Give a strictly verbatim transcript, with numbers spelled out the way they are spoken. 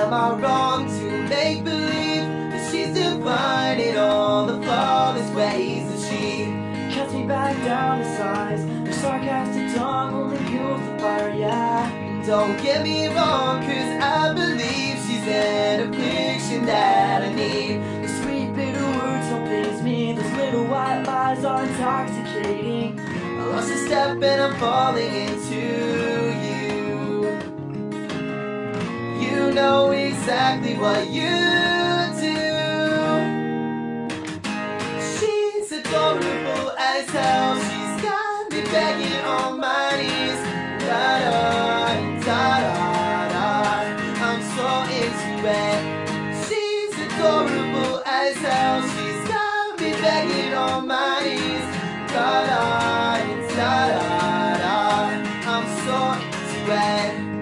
am I wrong to make believe that she's divine in all the flawless ways that she cuts me back down to size? Her sarcastic tongue only fuels the fire, yeah. Don't get me wrong, cause I believe she's an affliction that I need. The sweet bitter words don't faze me. Those little white lies are intoxicating. I lost a step and I'm falling into you. You know exactly what you do. She's adorable as hell. She's got me begging on my knees. Da da da da da. I'm so into it. She's adorable as hell. She's got me begging on my knees. Da da da da da. I'm so into it.